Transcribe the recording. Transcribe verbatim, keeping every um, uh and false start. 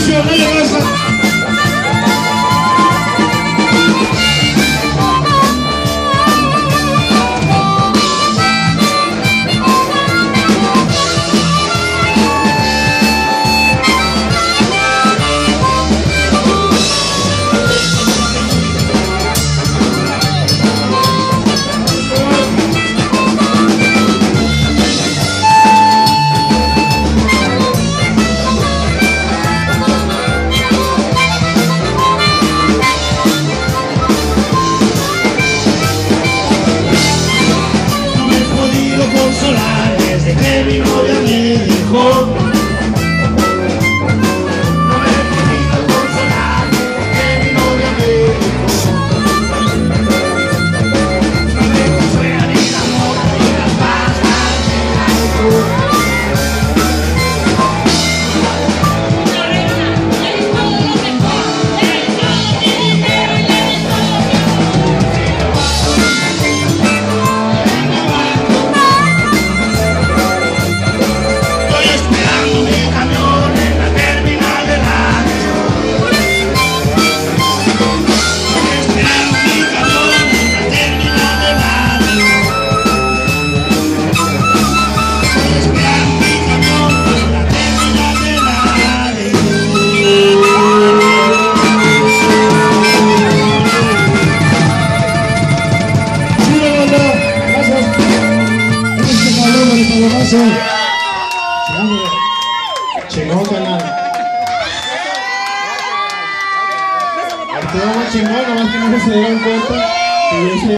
presión, dale raza. Consolar desde que mi novia me dejó. No me he podido consolar desde que mi novia me dejó. No me consuela ni la moda ni las balas del alcohol. Chingón, canal. Estuvo muy chingón, nomás que no se dieron cuenta.